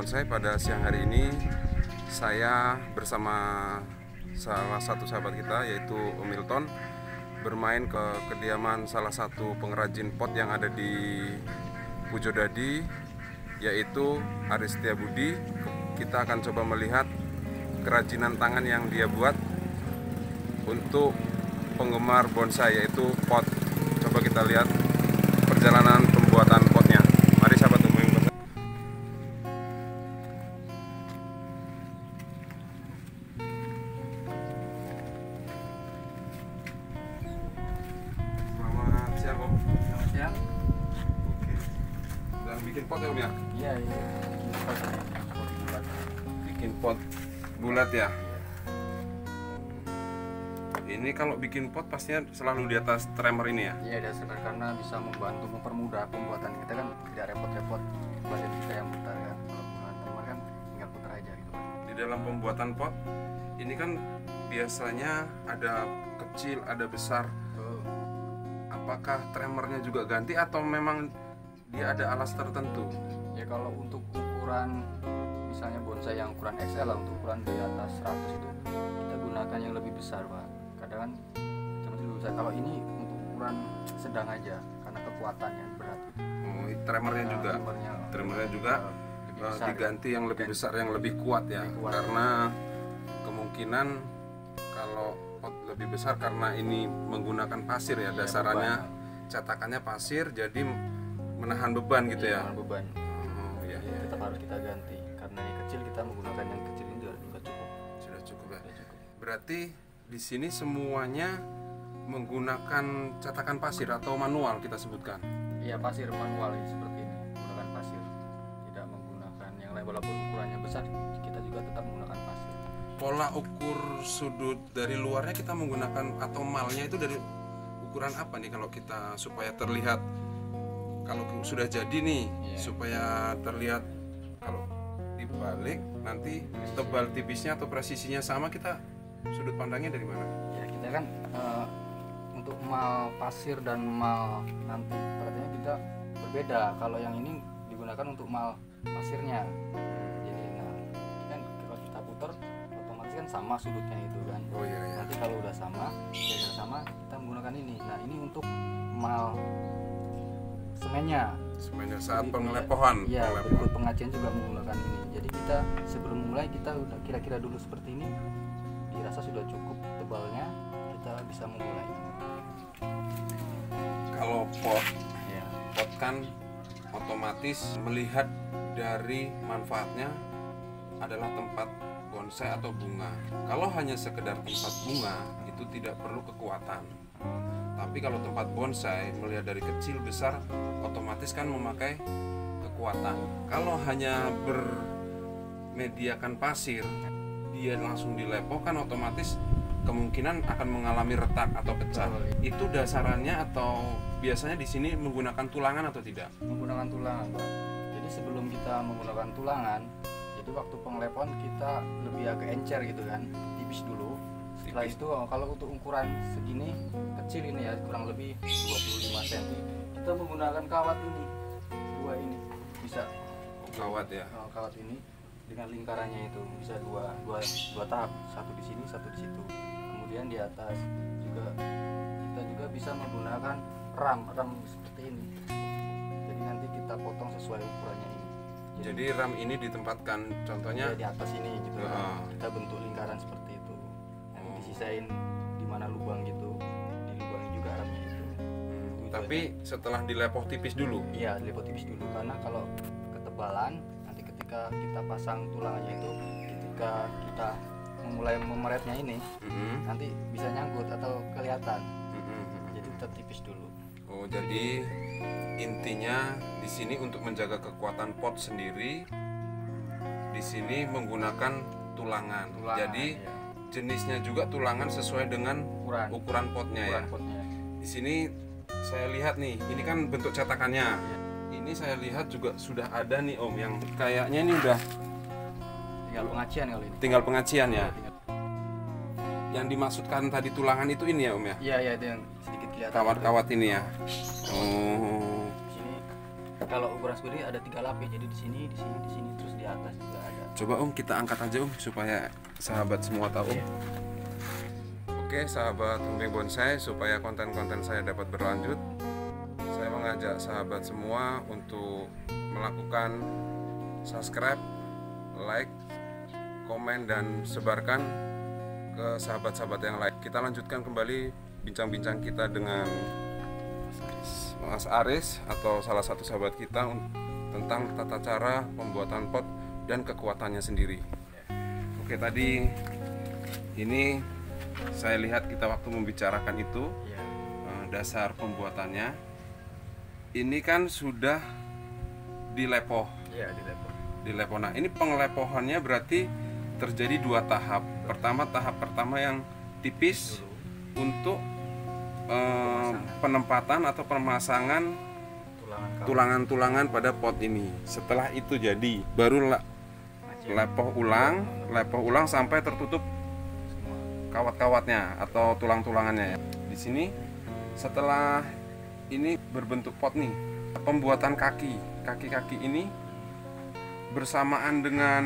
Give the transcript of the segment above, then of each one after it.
bonsai. Pada siang hari ini saya bersama salah satu sahabat kita yaitu Om Milton bermain ke kediaman salah satu pengrajin pot yang ada di Pujodadi, yaitu Aris Setiabudi. Kita akan coba melihat kerajinan tangan yang dia buat untuk penggemar bonsai, yaitu pot. Coba kita lihat perjalanan pembuatan potnya. Mari sahabat Om Milton. Selamat siang Om. Selamat siang. Oke. Dan bikin pot ya Om ya? Iya, iya. Bikin pot. Bikin pot bulat ya? Ini kalau bikin pot pastinya selalu di atas tremor ini ya? Iya, dasar karena bisa membantu mempermudah pembuatan kita kan, tidak repot-repot. Badan kita yang putar kan. Kalau penggunaan timer kan tinggal putar aja gitu kan. Di dalam pembuatan pot ini kan biasanya ada kecil, ada besar. Apakah tremornya juga ganti atau memang dia ada alas tertentu? Ya kalau untuk ukuran misalnya bonsai yang ukuran XL lah, untuk ukuran di atas 100 itu kita gunakan yang lebih besar Pak. Kadang kan cuma lebih besar. Kalau ini untuk ukuran sedang aja karena kekuatannya berat. Oh, tremornya juga. Tremornya juga lebih besar, diganti yang lebih besar, yang lebih kuat ya. Lebih kuat. Karena kemungkinan kalau pot lebih besar karena ini menggunakan pasir ya, dasarannya cetakannya pasir, jadi menahan beban gitu ya. Menahan beban. Oh iya. Jadi tetap harus kita ganti karena yang kecil kita menggunakan yang kecil ini juga cukup. Sudah cukup ya. Sudah cukup. Berarti di sini semuanya menggunakan cetakan pasir atau manual kita sebutkan. Iya, pasir manual ini seperti ini, menggunakan pasir. Tidak menggunakan yang lain, walaupun ukurannya besar kita juga tetap menggunakan pasir. Pola ukur sudut dari luarnya kita menggunakan atau malnya itu dari ukuran apa nih kalau kita supaya terlihat kalau sudah jadi nih, supaya terlihat kalau dibalik nanti tebal tipisnya atau presisinya sama, kita sudut pandangnya dari mana? Ya kita kan untuk mal pasir dan mal nanti katanya kita berbeda. Kalau yang ini digunakan untuk mal pasirnya. Jadi nah ini kan kalau kita putar otomatis kan sama sudutnya itu kan. Oh iya ya. Nanti kalau udah sama, kita menggunakan ini. Nah ini untuk mal semennya. Sebenarnya saat pengelepohan. Ya, berikut pengajian juga menggunakan ini. Jadi kita sebelum mulai kita udah kira-kira dulu seperti ini. Dirasa sudah cukup tebalnya, kita bisa memulai. Kalau pot Ya. pot kan otomatis melihat dari manfaatnya adalah tempat bonsai atau bunga. Kalau hanya sekedar tempat bunga itu tidak perlu kekuatan. Tapi kalau tempat bonsai melihat dari kecil besar otomatis kan memakai kekuatan. Kalau hanya bermediakan pasir dia langsung dilepoh kan otomatis kemungkinan akan mengalami retak atau pecah. Itu dasarannya atau biasanya di sini menggunakan tulangan atau tidak? Menggunakan tulangan, Pak. Jadi sebelum kita menggunakan tulangan, jadi waktu pengelepohan kita lebih agak encer gitu kan, tipis dulu. Setelah itu kalau untuk ukuran segini kecil ini ya kurang lebih 25 cm, kita menggunakan kawat ini, dua ini bisa. Kawat ya. Kawat ini dengan lingkarannya itu bisa dua tahap, satu di sini, satu di situ. Kemudian di atas juga kita juga bisa menggunakan ram seperti ini. Jadi nanti kita potong sesuai ukurannya ini. Jadi ram ini ditempatkan contohnya di atas ini gitu. Kita bentuk lingkaran seperti itu. Nanti disisain di mana lubang gitu. Di lubang juga ramnya itu. Tapi setelah dilepoh tipis dulu. Iya, dilepoh tipis dulu karena kalau ketebalan nanti ketika kita pasang tulangannya itu, ketika kita memulai memeretnya ini nanti bisa nyangkut atau kelihatan. Jadi tetap tipis dulu. Oh, jadi intinya di sini untuk menjaga kekuatan pot sendiri di sini menggunakan tulangan. Jadi ya. Jenisnya juga tulangan sesuai dengan ukuran potnya ya. Di sini saya lihat nih, ini kan bentuk cetakannya. Ya. Ini saya lihat juga sudah ada nih Om yang kayaknya ini udah tinggal pengacian kali ini. Tinggal pengacian ya. Yang dimaksudkan tadi tulangan itu ini ya Om ya? Iya, itu yang sedikit kelihatan. Kawat-kawat ini ya. Oh. Di sini kalau ukuran seperti ada 3 lapis, jadi di sini, terus di di atas juga ada. Coba Om kita angkat aja Om supaya sahabat semua tahu. Iya. Oke sahabat Emping Bonsai, supaya konten-konten saya dapat berlanjut, saya mengajak sahabat semua untuk melakukan subscribe, like, komen, dan sebarkan ke sahabat-sahabat yang lain. Kita lanjutkan kembali bincang-bincang kita dengan Mas Aris atau salah satu sahabat kita tentang tata cara pembuatan pot dan kekuatannya sendiri. Oke, tadi ini saya lihat kita waktu membicarakan itu dasar pembuatannya. Ini kan sudah dilepoh. Iya, dilepoh. Dilepoh. Nah, ini penglepohannya berarti terjadi 2 tahap. Tahap pertama yang tipis untuk penempatan atau pemasangan tulangan-tulangan pada pot ini. Setelah itu jadi baru lepoh ulang sampai tertutup kawat-kawatnya atau tulang-tulangannya. Di sini setelah ini berbentuk pot nih, pembuatan kaki ini bersamaan dengan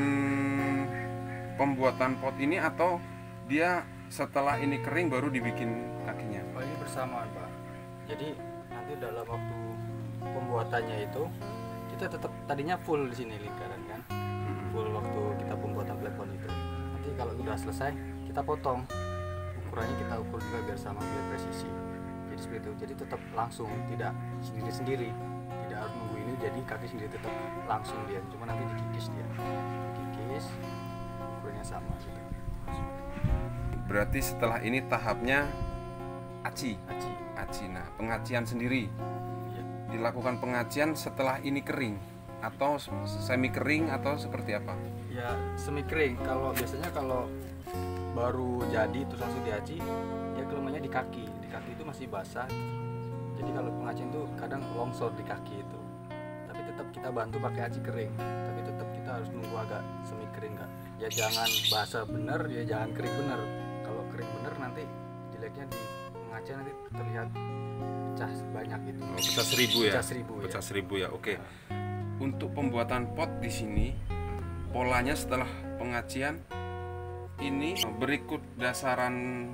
pembuatan pot ini atau dia setelah ini kering baru dibikin kakinya? Oh, ini bersamaan Pak. Jadi nanti dalam waktu pembuatannya itu kita tetap tadinya full di sini lingkaran kan, full waktu kita pembuatan plafon itu. Nanti kalau udah selesai kita potong, ukurannya kita ukur juga biar sama, biar presisi. Jadi seperti itu. Jadi tetap langsung, tidak sendiri-sendiri, tidak harus nunggu ini jadi kaki sendiri, tetap langsung dia. Cuma nanti dikikis dia, dikikis, ukurannya sama gitu. Berarti setelah ini tahapnya aci. Nah, pengacian sendiri. Iya. Dilakukan pengacian setelah ini kering atau semi kering atau seperti apa? Ya semi kering. Kalau biasanya kalau baru jadi terus langsung diaci, ya kelemahannya di kaki itu masih basah. Jadi kalau pengacian itu kadang longsor di kaki itu. Tapi tetap kita bantu pakai aci kering. Tapi tetap kita harus nunggu agak semi kering kan. Ya jangan basah bener, ya jangan kering bener. Kalau kering bener nanti jeleknya di pengacian nanti terlihat pecah banyak gitu. Oh, pecah 1000 ya? Pecah 1000 ya. Oke. Untuk pembuatan pot di sini polanya setelah pengacian ini berikut dasaran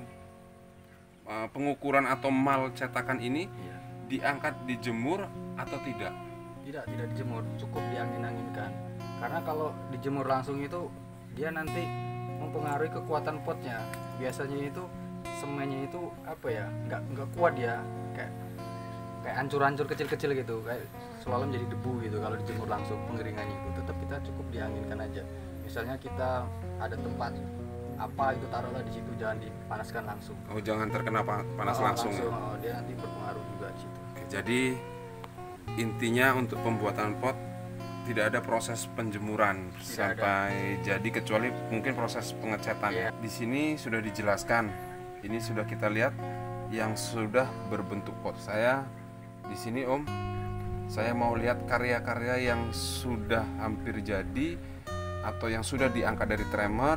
pengukuran atau mal cetakan ini diangkat dijemur atau tidak? Tidak dijemur, cukup diangin-anginkan. Karena kalau dijemur langsung itu dia nanti mempengaruhi kekuatan potnya. Biasanya itu semennya itu apa ya, nggak kuat ya, kayak hancur-hancur kecil-kecil gitu, kayak selalu jadi debu gitu kalau dijemur langsung pengeringannya itu. Tetap kita cukup dianginkan aja. Misalnya kita ada tempat apa itu taruhlah di situ, jangan dipanaskan langsung. Oh, jangan terkena panas langsung. Oh, dia nanti berpengaruh juga di situ. Oke, jadi intinya untuk pembuatan pot tidak ada proses penjemuran sampai jadi kecuali mungkin proses pengecetan. Di sini sudah dijelaskan. Ini sudah kita lihat yang sudah berbentuk pot. Saya di sini Om, saya mau lihat karya-karya yang sudah hampir jadi atau yang sudah diangkat dari tremor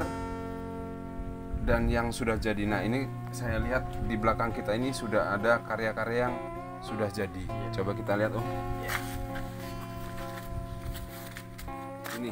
dan yang sudah jadi. Nah, ini saya lihat di belakang kita ini sudah ada karya-karya yang sudah jadi. Coba kita lihat Om. Ini.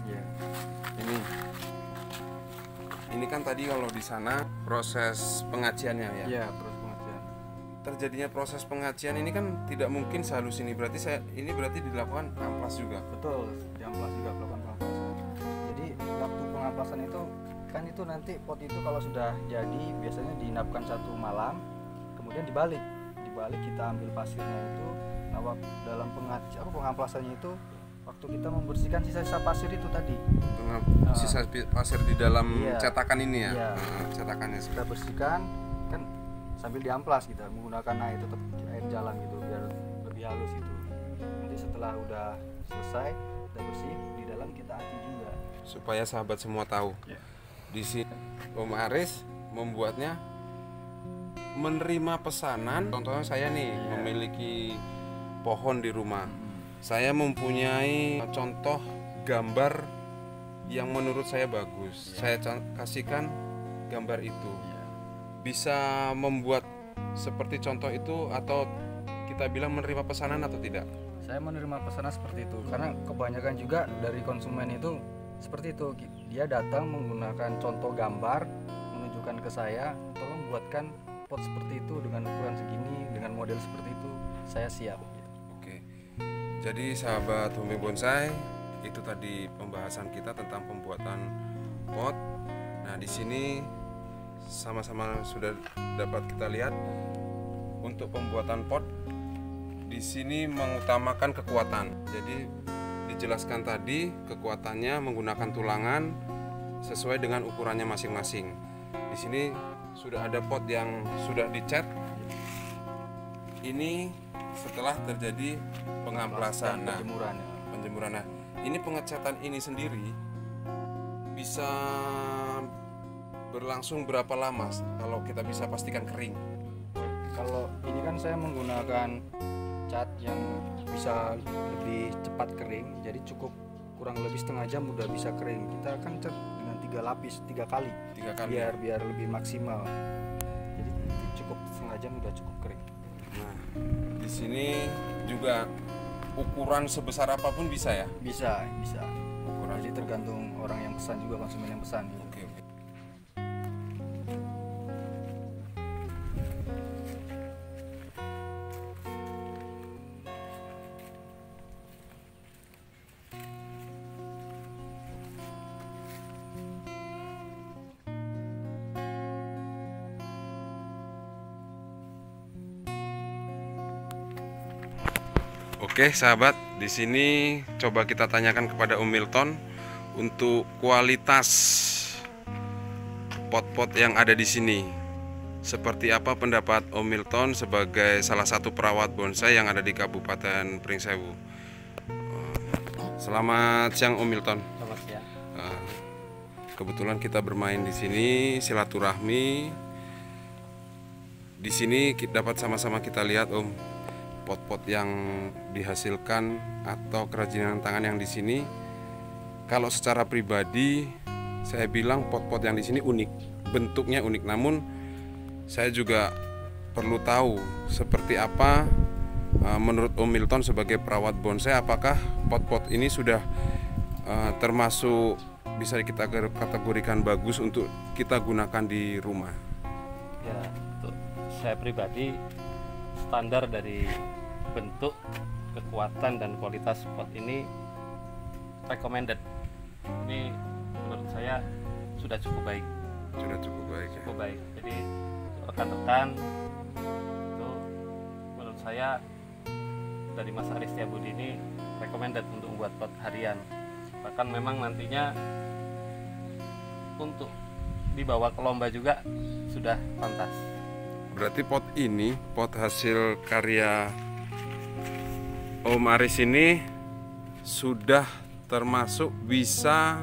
Ini kan tadi kalau di sana proses pengaciannya ya. Iya, proses pengacian. Terjadinya proses pengacian ini kan tidak mungkin sehalus ini. Berarti ini berarti dilakukan amplas juga. Betul, diamplas juga, melakukan pengamplasan. Jadi waktu pengamplasan itu kan itu nanti pot itu kalau sudah jadi biasanya diinapkan 1 malam, kemudian dibalik kita ambil pasirnya itu. Nah, dalam pengamplasannya itu waktu kita membersihkan sisa-sisa pasir itu tadi, sisa pasir di dalam cetakan ini ya. Iya. Cetakannya kita bersihkan kan sambil diamplas kita menggunakan air jalan gitu biar lebih halus itu. Nanti setelah udah selesai udah bersih, di dalam kita aci juga supaya sahabat semua tahu. Di sini Om Aris membuatnya menerima pesanan. Contohnya saya nih memiliki pohon di rumah. Saya mempunyai contoh gambar yang menurut saya bagus. Saya kasihkan gambar itu. Bisa membuat seperti contoh itu atau kita bilang menerima pesanan atau tidak? saya menerima pesanan seperti itu karena kebanyakan juga dari konsumen itu seperti itu. Dia datang menggunakan contoh gambar, menunjukkan ke saya, tolong buatkan pot seperti itu dengan ukuran segini, dengan model seperti itu. Saya siap. Oke. Jadi sahabat Homing Bonsai, itu tadi pembahasan kita tentang pembuatan pot. Nah, di sini sama-sama sudah dapat kita lihat untuk pembuatan pot di sini mengutamakan kekuatan. Jadi dijelaskan tadi kekuatannya menggunakan tulangan sesuai dengan ukurannya masing-masing. Di sini sudah ada pot yang sudah dicat. Ini setelah terjadi pengamplasan, penjemuran. Nah, ini pengecatan ini sendiri bisa berlangsung berapa lama kalau kita bisa pastikan kering? Kalau ini kan saya menggunakan cat yang bisa lebih cepat kering, jadi cukup kurang lebih setengah jam udah bisa kering. Kita akan cat dengan 3 lapis, 3 kali, biar lebih maksimal. Jadi cukup setengah jam udah cukup kering. Nah, di sini juga ukuran sebesar apapun bisa ya? Bisa. Ukuran. Jadi tergantung orang yang pesan juga, konsumen yang pesan. Oke. Oke sahabat, di sini coba kita tanyakan kepada Om Milton untuk kualitas pot-pot yang ada di sini. Seperti apa pendapat Om Milton sebagai salah satu perawat bonsai yang ada di Kabupaten Pringsewu? Selamat siang Om Milton. Selamat siang. Kebetulan kita bermain di sini silaturahmi. Di sini dapat sama-sama kita lihat Om, pot-pot yang dihasilkan atau kerajinan tangan yang di sini. Kalau secara pribadi saya bilang pot-pot yang di sini unik, bentuknya unik. Namun saya juga perlu tahu seperti apa menurut Om Milton sebagai perawat bonsai, apakah pot-pot ini sudah termasuk bisa kita kategorikan bagus untuk kita gunakan di rumah? Ya, untuk saya pribadi standar dari bentuk, kekuatan dan kualitas pot ini recommended. Ini menurut saya sudah cukup baik. Sudah cukup baik ya. Cukup baik. Jadi rekan-rekan itu menurut saya dari Mas Aris Setiabudi ini recommended untuk membuat pot harian. Bahkan memang nantinya untuk dibawa ke lomba juga sudah pantas. Berarti pot ini, pot hasil karya Om Aris ini sudah termasuk bisa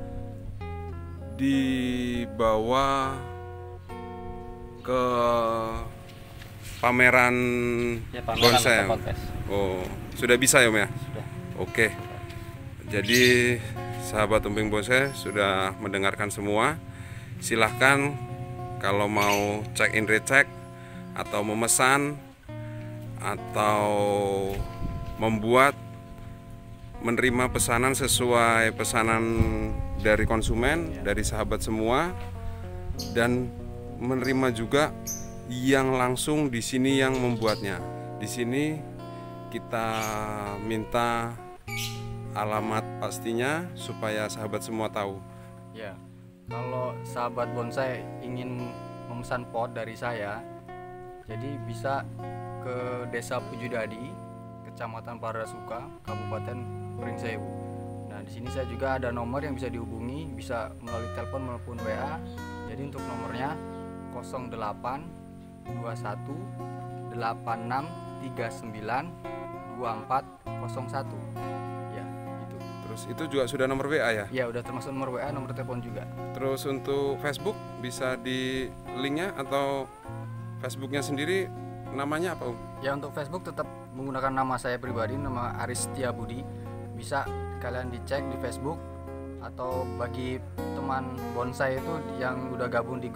dibawa ke pameran, bonsai. Oh, sudah bisa ya Om ya? Sudah. Oke. Jadi sahabat Emping Bonsai sudah mendengarkan semua. Silahkan kalau mau check in recheck atau memesan atau membuat menerima pesanan sesuai pesanan dari konsumen, dari sahabat semua, dan menerima juga yang langsung di sini yang membuatnya. Di sini kita minta alamat pastinya supaya sahabat semua tahu. Ya, kalau sahabat bonsai ingin memesan pot dari saya, jadi bisa ke Desa Pujudadi, Kecamatan Parasuka, Kabupaten Pringsewu. Nah, di sini saya juga ada nomor yang bisa dihubungi, bisa melalui telepon maupun WA. Jadi untuk nomornya 08 21 86 39 24 01. Ya, itu. Terus itu juga sudah nomor WA ya? Ya, udah termasuk nomor WA, nomor telepon juga. Terus untuk Facebook bisa di linknya atau Facebooknya sendiri namanya apa Om? Ya, untuk Facebook tetap menggunakan nama saya pribadi, nama Aris Setiabudi. Bisa kalian dicek di Facebook, atau bagi teman bonsai itu yang udah gabung di grup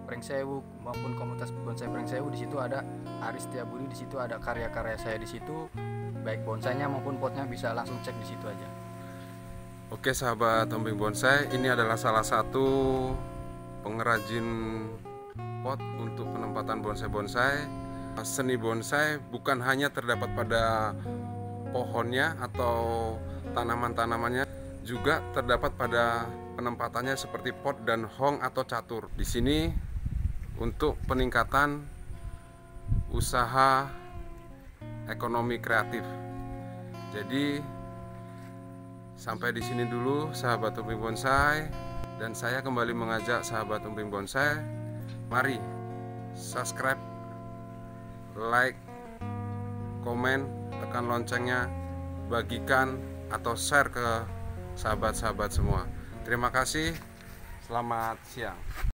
Prengsewu maupun komunitas bonsai Prengsewu. Di situ ada Aris Setiabudi, di situ ada karya-karya saya di situ, baik bonsainya maupun potnya bisa langsung cek di situ aja. Oke sahabat Emping Bonsai, ini adalah salah satu pengrajin pot untuk penempatan bonsai-bonsai. Seni bonsai bukan hanya terdapat pada pohonnya atau tanaman-tanamannya, juga terdapat pada penempatannya seperti pot dan hong atau catur. Di sini untuk peningkatan usaha ekonomi kreatif. Jadi sampai di sini dulu sahabat Emping Bonsai, dan saya kembali mengajak sahabat Emping Bonsai, mari subscribe, like, komen, tekan loncengnya, bagikan atau share ke sahabat-sahabat semua. Terima kasih, selamat siang.